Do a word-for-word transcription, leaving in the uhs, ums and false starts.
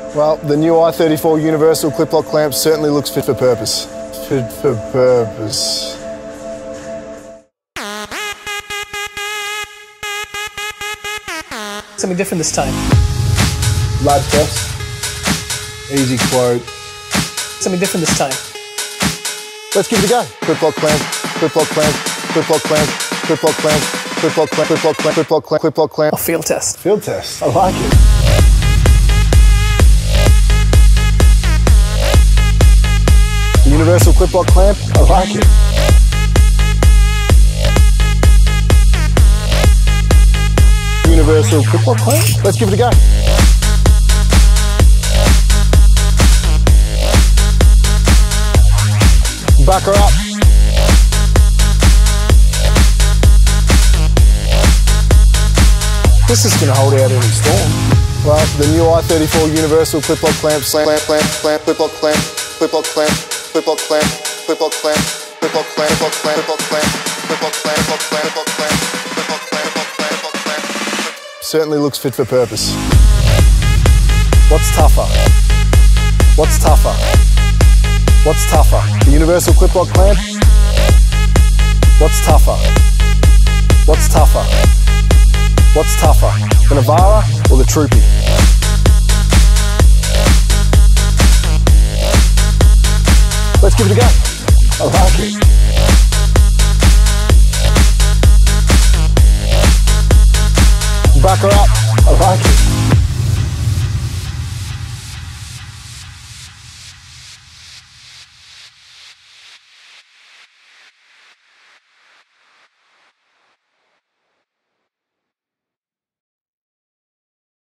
Well, the new I thirty-four universal clip lock clamp certainly looks fit for purpose. Fit for purpose. Something different this time. Lab test. Easy quote. Something different this time. Let's give it a go. Clip lock clamp, clip lock clamp, clip lock clamp, clip lock clamp, clip lock clamp, clip lock clamp, clip lock clamp, clip lock clamp. A field test. Field test. I like it. The universal clip lock clamp. I like it. Universal clip lock clamp. Let's give it a go. Back her up. This is going to hold out any storm. Well, the new I thirty-four universal clip lock clamp, clamp, clamp, clamp, clip lock clamp, clip lock clamp, clip lock clamp, clip lock clamp, clip lock clamp, clip lock clamp, clip lock clamp, clip lock clamp, clip lock clamp, clip lock clamp, clip lock clamp, clip lock clamp. Certainly looks fit for purpose. What's tougher? What's tougher? What's tougher? The universal clip lock clamp? What's tougher? What's tougher? What's tougher? The Navara or the Troopy? Let's give it a go. I like it. Back her up. I like it.